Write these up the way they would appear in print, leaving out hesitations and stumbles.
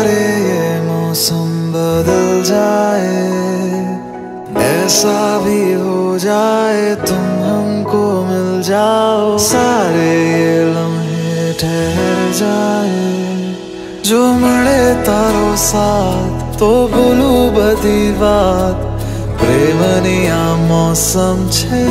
सारे ये मौसम बदल जाए, ऐसा भी हो जाए तुम हमको मिल जाओ, सारे ये लम्हे ठहर जाए, जो મળે તારો સાથ તો ભૂલું બધી વાત, પ્રેમની આ मौसम છે,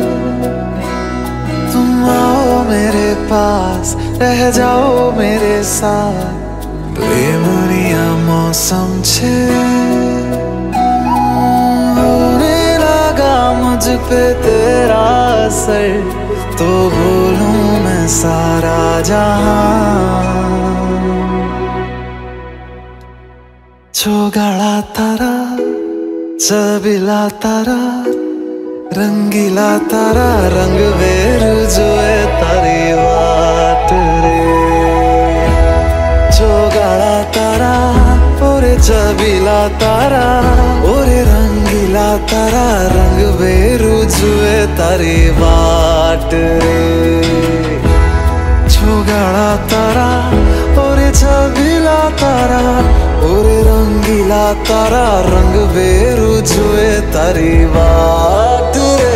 तुम आओ मेरे पास, रह जाओ मेरे साथ, प्रेमनी आ मौसम छे, होने लगा मुझ पे तेरा असर, तो बोलूं मैं सारा जहां, छोगाड़ा तारा चबिला तारा रंगीला तारा रंग वेरू जोए तारी वाट रे, छोगाड़ा तारा ओरे चबिला तारा ओरे रंगीला तारा रंग वेरू जोए तारी वाट रे, छोगाड़ा तारा ओरे चबिला तारा ओरे रंगीला तारा रंग वेरू जोए तारी वाट रे।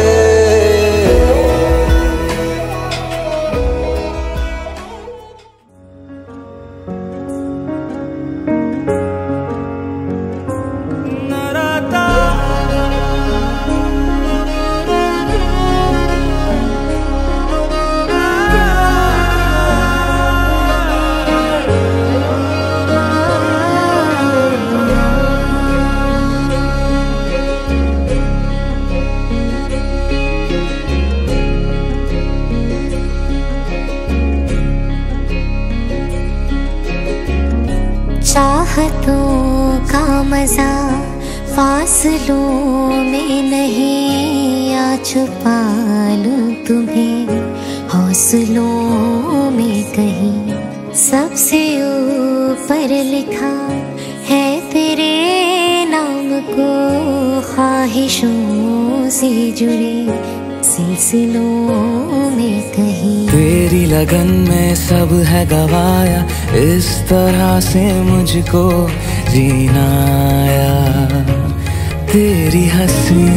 चाहतों का मजा फासलों में नहीं, आ छुपा लूं तुम्हें हौसलों में कहीं, सबसे ऊपर लिखा है तेरे नाम को, ख्वाहिशों से जुड़े सिलसिलों में कहीं, तेरी लगन में सब है गवाया, इस तरह से मुझको जीना आया, तेरी हंसी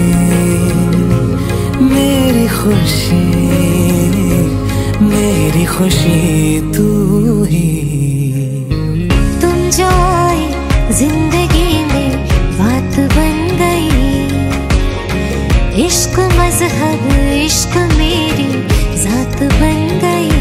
मेरी खुशी तू ही, तुम जो आए जिंदगी में बात बन गई, इश्क मजहब इश्क मेरी जात बन गई,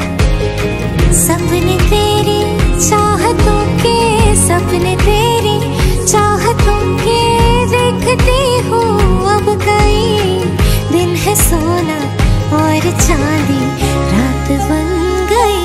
सपने तेरी चाहतों के, सपने तेरी चाहतों के देखती हूँ अब कई दिन है सोना और चांदी रात बन गई।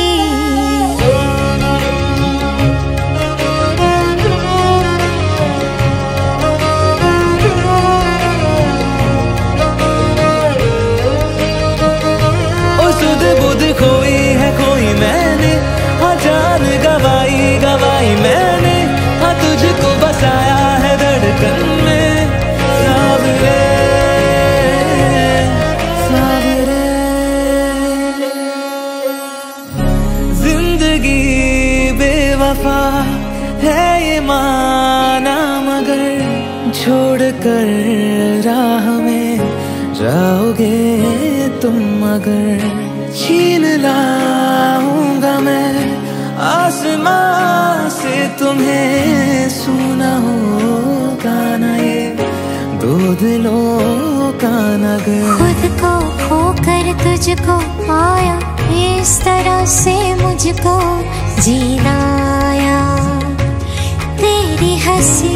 बुध खोई है कोई मैंने, हाँ जान गवाई मैंने, हाँ तुझको बसाया है धड़कन में, सावरे जिंदगी बेवफा है ये माना, मगर छोड़ कर राह में जाओगे तुम, मगर छीन लाऊंगा मैं आसमां से तुम्हें, सुना होगा ना ये दो दिलों का नगर, खुद को खोकर तुझको पाया, इस तरह से मुझको जीना आया, तेरी हंसी